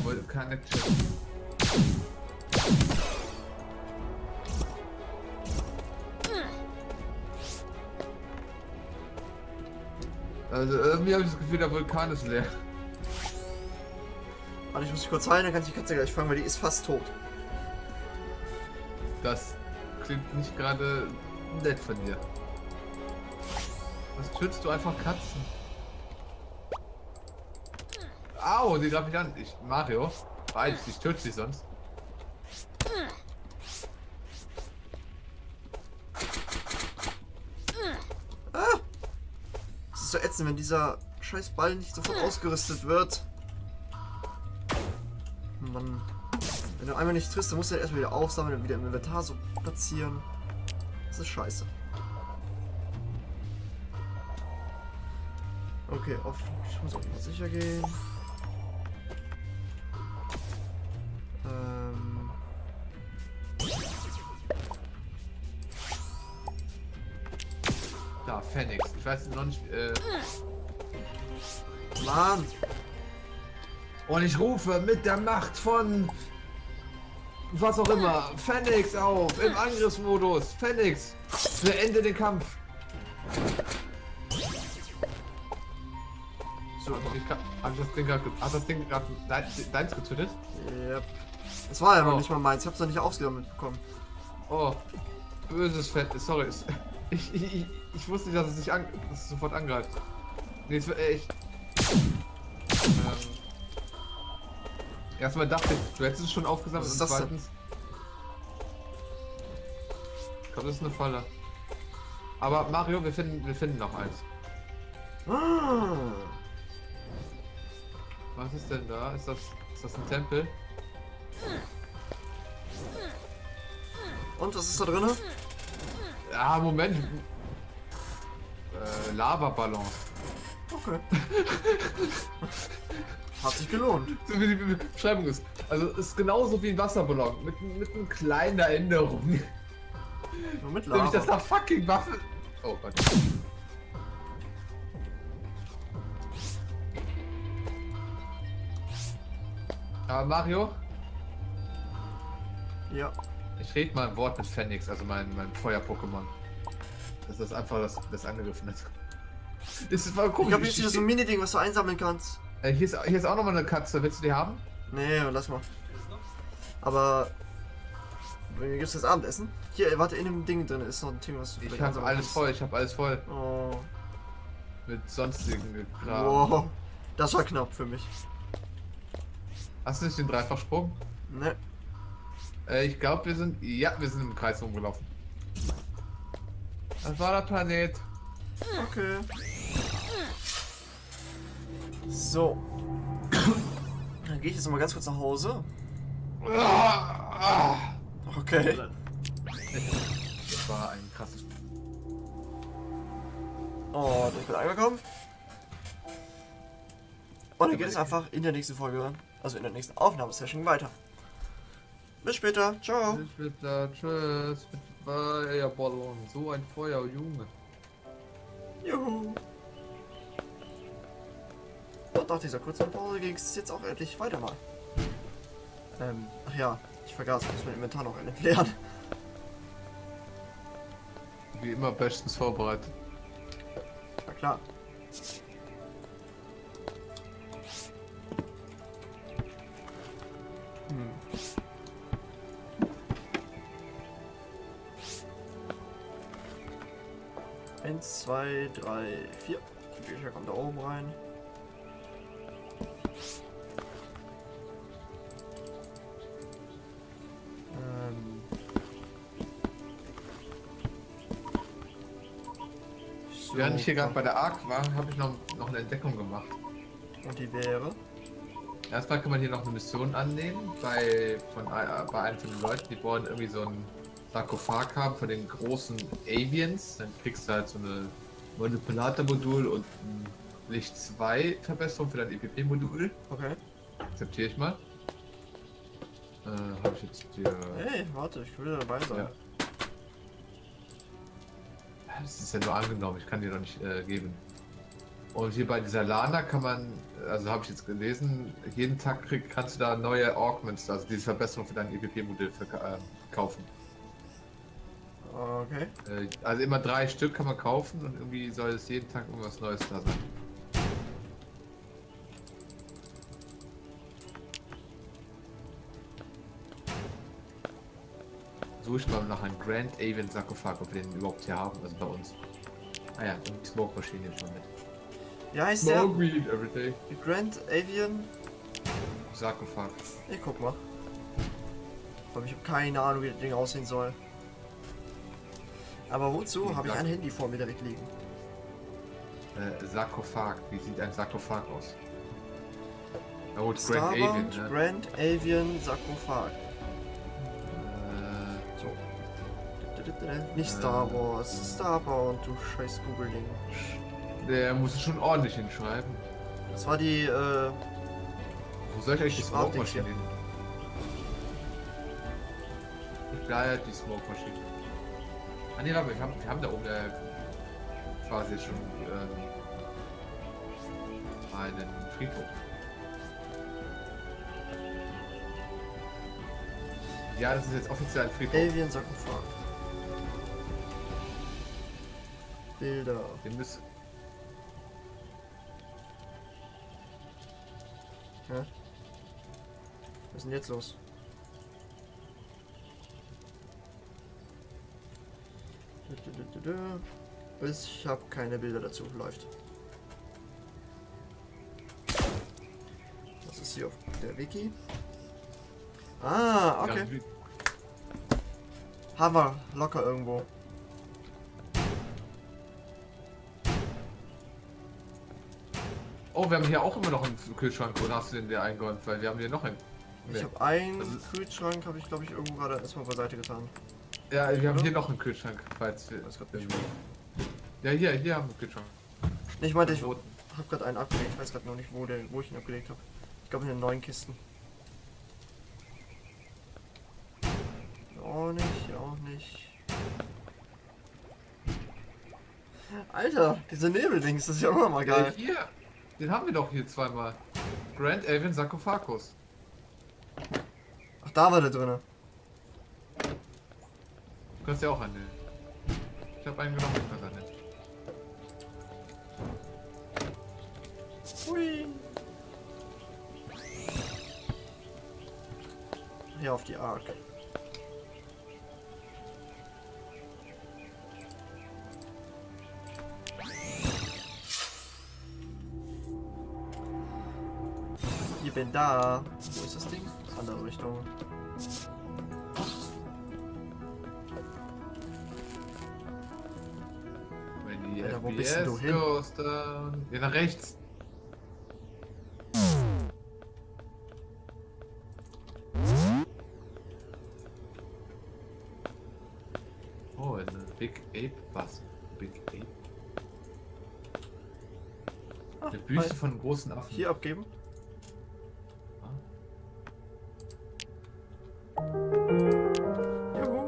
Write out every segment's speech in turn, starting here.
Connection. Also irgendwie habe ich das Gefühl, der Vulkan ist leer. Warte, ich muss dich kurz heilen, dann kann ich die Katze gleich fangen, weil die ist fast tot. Das klingt nicht gerade nett von dir. Was tötest du einfach Katzen? Au, die greift mich an. Mario, ich töte sie sonst. Ah! Das ist so ätzend, wenn dieser scheiß Ball nicht sofort ausgerüstet wird. Mann. Wenn du einmal nicht triffst, dann musst du den erstmal wieder aufsammeln und wieder im Inventar so platzieren. Das ist scheiße. Okay, ich muss auch mal sicher gehen. Da, Phoenix. Ich weiß noch nicht. Mann! Und ich rufe mit der Macht von was auch immer. Phoenix auf! Im Angriffsmodus! Phoenix! Beende den Kampf! So, hab das Ding gerade deins getötet? Yep. Das war ja noch nicht mal meins, ich hab's noch nicht ausgenommen mitbekommen. Oh, böses Fett, sorry. Ich wusste nicht, dass es sich sofort angreift. Nee, es wird echt. Erstmal dachte ich, du hättest es schon aufgesammelt und zweitens. Ich glaube, das ist eine Falle. Aber Mario, wir finden noch eins. Ah. Was ist denn da? Ist das ein Tempel? Und was ist da drin? Ah, Moment. Lavaballon. Okay. Hat sich gelohnt. So wie die Beschreibung ist. Also ist genauso wie ein Wasserballon. Mit einer kleinen Änderung. Nur mit Nämlich, Lava. dass da fucking Waffe. Oh Gott. Aber Mario? Ja. Ich rede mal ein Wort mit Phoenix, also mein Feuer-Pokémon. Das ist einfach das angegriffen hat. Das ist voll komisch. Ich glaube, hier ist wieder so ein Mini-Ding, was du einsammeln kannst. Hier ist auch nochmal eine Katze. Willst du die haben? Nee, lass mal. Aber. Gibt es das Abendessen? Hier, warte, in dem Ding drin ist noch ein Ding, was du Ich habe alles kannst. voll, ich habe alles voll. Oh. Mit sonstigen Kram. Wow. Das war knapp für mich. Hast du nicht den Dreifachsprung? Ne. Ich glaube, wir sind im Kreis rumgelaufen. Das war der Planet. Okay. So. Dann gehe ich jetzt noch mal ganz kurz nach Hause. Okay. Das war ein krasses. Und ich bin angekommen. Und dann geht es einfach in der nächsten Folge, also in der nächsten Aufnahmesession weiter. Bis später. Ciao. Bis später. Tschüss. Mit Feuerballon. So ein Feuer, Junge. Juhu. Und nach dieser kurzen Pause ging es jetzt auch endlich weiter mal. Ach ja, ich vergaß, ich muss mein Inventar noch entleeren. Wie immer bestens vorbereitet. Na klar. Eins, zwei, drei, vier. Die Bücher kommen da oben rein. So, Während ich hier gerade bei der Ark war, habe ich noch eine Entdeckung gemacht. und die wäre? Erstmal kann man hier noch eine Mission annehmen bei einem von den Leuten, die wollen irgendwie so einen Sarkophag haben von den großen Avians. Dann kriegst du halt so eine Manipulator-Modul und ein Licht 2 Verbesserung für dein EPP-Modul. Okay. Akzeptiere ich mal. Habe ich jetzt hier. Hey, warte, ich will dabei sein. Ja. Das ist ja nur angenommen, ich kann dir doch nicht geben. Und hier bei dieser Lana kann man, also habe ich jetzt gelesen, jeden Tag kannst du da neue Augments, also diese Verbesserung für dein EPP-Modell kaufen. Okay. Also immer 3 Stück kann man kaufen und irgendwie soll es jeden Tag irgendwas Neues da sein. Suche ich mal nach einem Grand Avian Sarkophag, ob wir den überhaupt hier haben, also bei uns. Ah ja, und die Smoke Machine jetzt schon mit. Wie heißt der? Smoke Weed everyday. Grand Avian. Sarkophag. Ich guck mal. Aber ich habe keine Ahnung, wie das Ding aussehen soll. Aber wozu habe ich ein Handy vor mir direkt liegen? Sarkophag. Wie sieht ein Sarkophag aus? Na gut, Grand Starbound, Avian, ne? Grand Avian Sarkophag. So. Nicht Star Wars, Starbound, du scheiß Google-Ding. Der muss es schon ordentlich hinschreiben. Das war die, Wo soll ich eigentlich die Smoke Machine hin? Ich bleibe die Smoke Machine. Ah ne, wir haben da oben quasi schon einen Friedhof. Ja, das ist jetzt offiziell ein Friedhof. Avian Sarkophag. Bilder. Den müssen. Ja. Was ist denn jetzt los? Ich habe keine Bilder dazu. Läuft. Was ist hier auf der Wiki? Ah, okay. Haben wir locker irgendwo. Oh, wir haben hier auch immer noch einen Kühlschrank. Oder hast du den der eingeräumt? Weil wir haben hier noch einen. Ich habe einen Kühlschrank, habe ich glaube ich irgendwo gerade erstmal beiseite getan. Ja, wir haben hier noch einen Kühlschrank, falls wir. Das wird nicht Ja, hier haben wir einen Kühlschrank. Ich meinte, ich habe gerade einen abgelegt. Ich weiß gerade noch nicht, wo ich ihn abgelegt habe. Ich glaube in den neuen Kisten. Auch nicht. Alter, diese Nebeldings, das ist ja immer mal geil. Hier, den haben wir doch hier zweimal. Grand Avian Sarkophagus. Ach, da war der drinne. Du kannst ja auch einen nehmen. Ich habe einen genommen, ich weiß nicht. Hui. Hier auf die Ark. Ich bin da. Wo ist das Ding? Andere Richtung. Wenn die Alter, wo bist denn du hin? goes down. Ja, nach rechts. Oh, eine Big Ape. Was? Big Ape? Eine Büste von einem großen Affen. Hier abgeben. Juhu.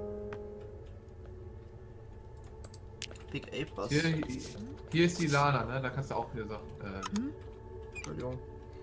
Big Ape was? Hier ist die Lana, ne? Da kannst du auch wieder Sachen. Entschuldigung.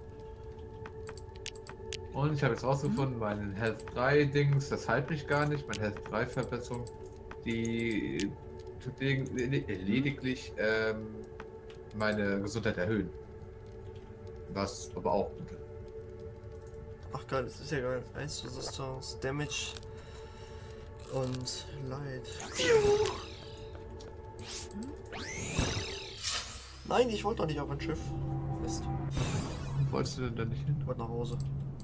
Und ich habe jetzt rausgefunden, mein Health 3 Dings, das halt mich gar nicht. Mein Health 3 Verbesserung, die tut lediglich meine Gesundheit erhöhen. Was aber auch gut ist. Ach geil, das ist ja geil. Ice Resistance, Damage und Light. Nein, ich wollte doch nicht auf ein Schiff. Mist. Wo wolltest du denn da nicht hin? Ich wollte nach Hause.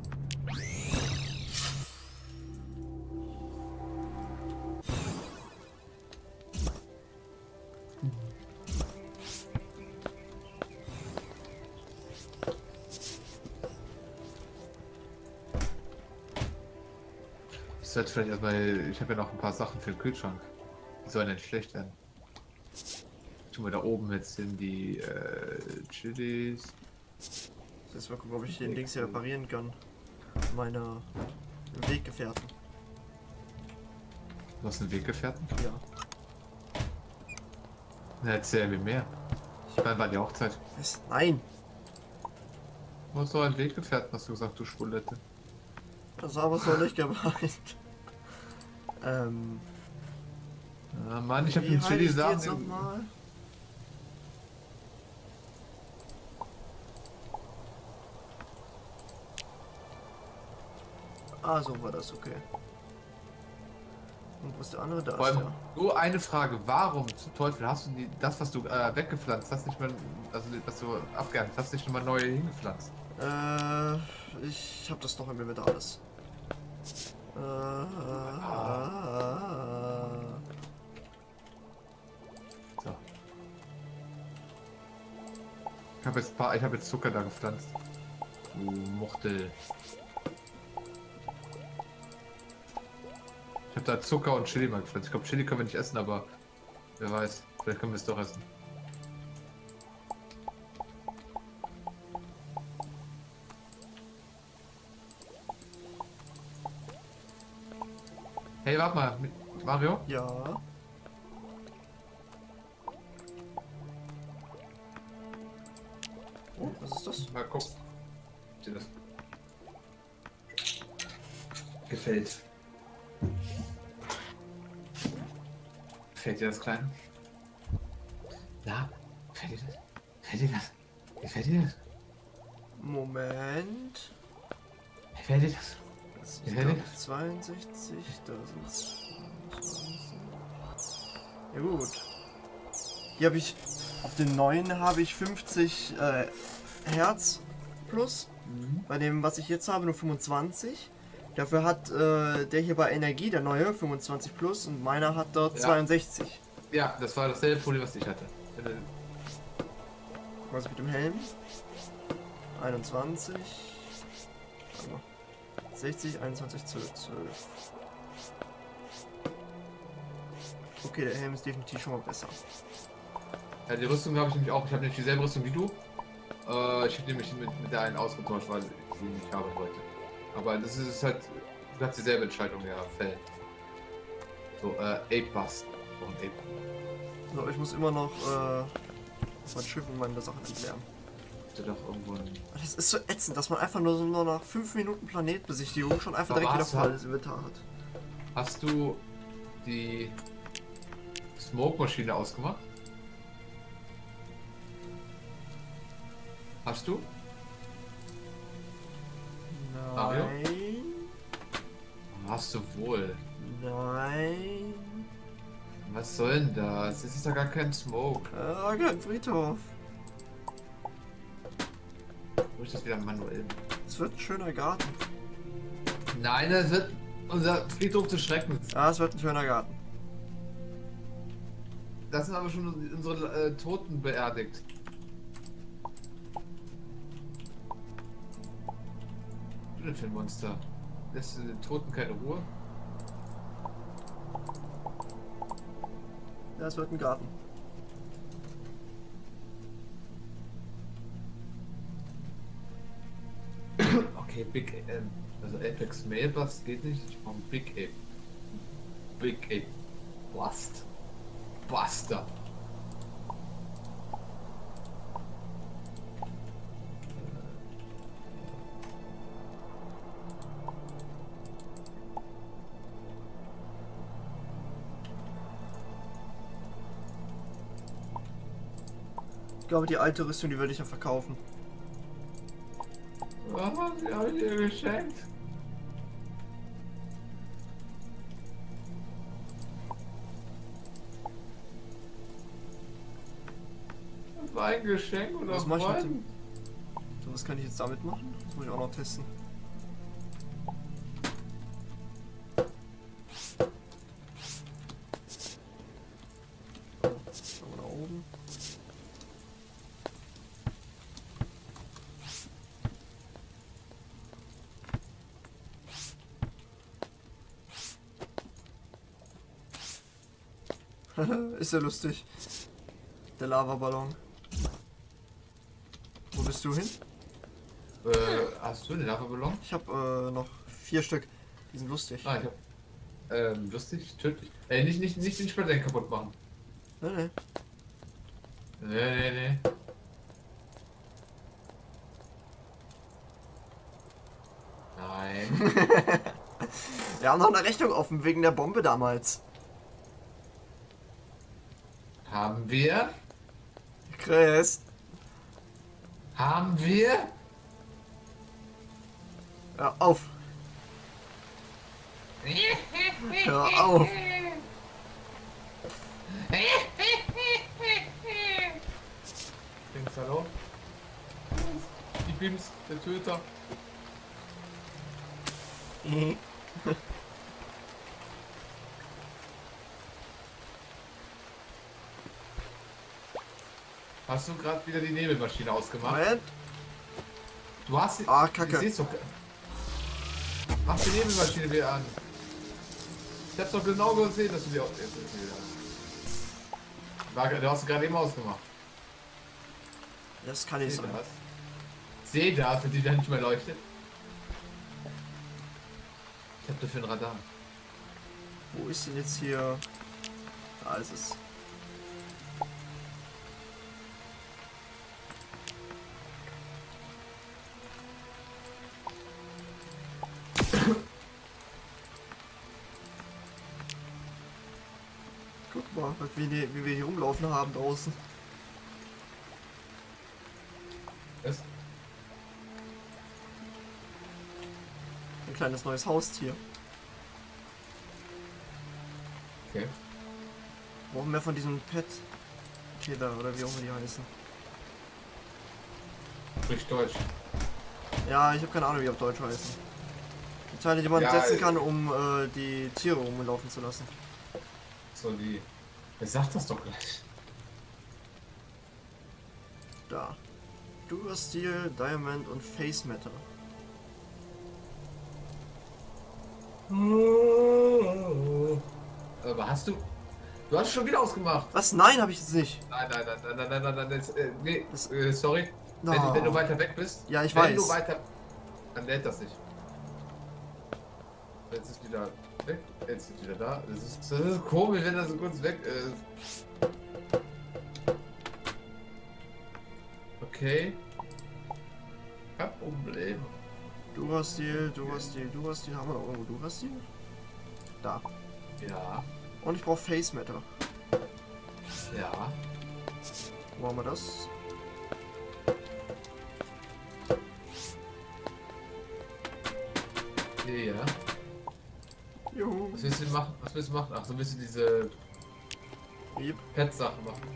Ich sollte vielleicht erstmal. Ich habe ja noch ein paar Sachen für den Kühlschrank. Die sollen nicht schlecht werden. Tun wir da oben jetzt hin die Chilis. Jetzt mal gucken, ob ich den Dings hier reparieren kann. Meine Weggefährten. Du hast einen Weggefährten? Ja. Na, erzähl mir mehr. Wann war die Hochzeit? Was? Nein. Du hast so einen Weggefährten, hast du gesagt, du Schwulette. Das war aber so nicht gemeint. Ah, Mann, ich hab Wie den heißt Chili die jetzt Sachen. nochmal? Ah, so war das, okay. Und wo ist der andere? Da Vor ist allem, der. nur eine Frage, warum zum Teufel hast du das, was du weggepflanzt hast, nicht mal, also was du abgeerntet hast, nicht mal neu hingepflanzt? Ich hab das noch im Inventar alles. So. Ich habe jetzt Zucker da gepflanzt. Du Muchtel. Ich habe da Zucker und Chili mal gepflanzt. Ich glaube, Chili können wir nicht essen, aber wer weiß, vielleicht können wir es doch essen. Hey, warte mal, Mario? Ja. Oh, was ist das? Mal gucken. Dir das gefällt. Gefällt dir das Kleine? Ja, gefällt dir das? Gefällt dir das? Gefällt dir das? Moment. Gefällt dir das? Das ist Gefällt dir da das? 62, da sind 22. Ja gut. Hier habe ich, auf den neuen habe ich 50 Hertz plus. Bei dem, was ich jetzt habe, nur 25. Dafür hat der hier bei Energie, der neue, 25 plus und meiner hat dort Ja. 62. Ja, das war dasselbe Problem, was ich hatte. Was mit dem Helm? 21. Warte mal. 60, 21, 12, 12. Okay, der Helm ist definitiv schon mal besser. Ja, die Rüstung habe ich nämlich auch. Ich habe nämlich dieselbe Rüstung wie du. Ich habe nämlich mit der einen ausgetauscht, weil ich die nicht haben wollte. Aber das ist halt, du kannst dieselbe Entscheidung ja fällen. So, Ape Bust. Warum Ape? So, ich muss immer noch auf mein Schiff und meine Sachen entleeren. Habt ihr doch irgendwo ein... Das ist so ätzend, dass man einfach nur nach 5 Minuten Planetbesichtigung schon einfach Aber direkt wieder hast du- volles Inventar hat. Hast du die Smoke-Maschine ausgemacht? Hast du? Mario? Nein. Hast du wohl. Nein. Was soll denn das? Das ist doch gar kein Smoke. Kein Friedhof. Wo ist das wieder manuell? Es wird ein schöner Garten. Nein, das wird unser Friedhof des Schreckens. Ja, es wird ein schöner Garten. Das sind aber schon unsere Toten beerdigt. Was ist denn für ein Monster? Lässt du den Toten keine Ruhe? Ja, es wird ein Garten. Okay, Big also Apex Male Blast geht nicht. Ich brauche Big Ape. Big Ape Blast. Buster. Ich glaube, die alte Rüstung, die würde ich ja verkaufen. Oh, die habe ich dir geschenkt. Das war ein Geschenk oder Was mach ich mit Freund? So, was kann ich jetzt damit machen? Das muss ich auch noch testen. Schauen wir nach oben. Ist ja lustig. Der Lavaballon. Wo bist du hin? Hast du den Lava-Ballon? Ich habe noch 4 Stück. Die sind lustig. Ah, ich hab. Lustig, tödlich. Nicht den Spreader kaputt machen. Nee, nee. Nee. Nein. Wir haben noch eine Rechnung offen wegen der Bombe damals. Haben wir? Chris. Haben wir? Hör auf. Hör auf. Dings, hallo? Die Bims, der Töter. Hast du gerade wieder die Nebelmaschine ausgemacht? Moment. Du hast sie. Ah, Kacke. Du siehst doch. Mach die Nebelmaschine wieder an. Ich hab's doch genau gesehen, dass du die auch. Du hast sie gerade eben ausgemacht. Das kann nicht Seh sein. das. Seh da, für die dann nicht mehr leuchtet. Ich hab dafür ein Radar. Wo ist denn jetzt hier? Da ist es. Guck mal, wie wir hier rumlaufen haben draußen. Was? Ein kleines neues Haustier. Okay. Brauchen wir von diesem Pet-Killer oder wie auch immer die heißen. Sprich Deutsch. Ja, ich habe keine Ahnung, wie die auf Deutsch heißen. Die Teile, die man Ja, setzen kann, um die Tiere rumlaufen zu lassen. So die. Wer sagt das doch gleich? Da. Dual Steel, Diamond und Face Matter. Aber hast du. Du hast schon wieder ausgemacht. Was? Nein, habe ich jetzt nicht. Nein. Jetzt, nee, Das- sorry. No. Wenn du weiter weg bist. Ja, ich wenn weiß. du weiter. Dann lädt das nicht. Jetzt ist wieder weg. Jetzt ist wieder da. Das ist komisch, wenn er so kurz weg ist. Okay. Kein Problem. Dual Steel, Dual Steel, Dual Steel. Haben wir noch irgendwo Dual Steel? Da. Ja. Und ich brauche Face Matter. Ja. Wo haben wir das? Hier, ja. Juhu. Was willst du machen? Was willst du machen? Ach, so willst du diese Yep. Pet-Sachen machen.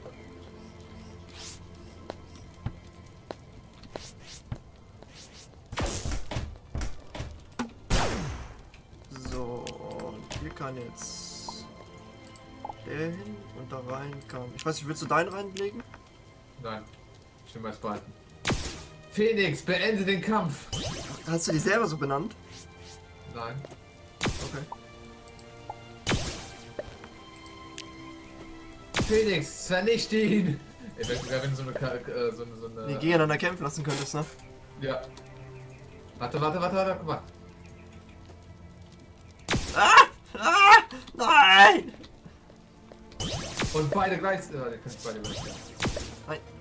So, und hier kann jetzt der hin und da rein kann. Ich weiß nicht, willst du deinen reinlegen? Nein. Ich will mal behalten. Phoenix, beende den Kampf! Hast du die selber so benannt? Nein. Okay. Phoenix, vernichte ihn! Ey, wäre sogar, wenn du so eine. Die gegeneinander kämpfen lassen könntest, ne? Ja. Warte, guck mal. Nein! Und beide gleich. Die können beide gleich. Nein.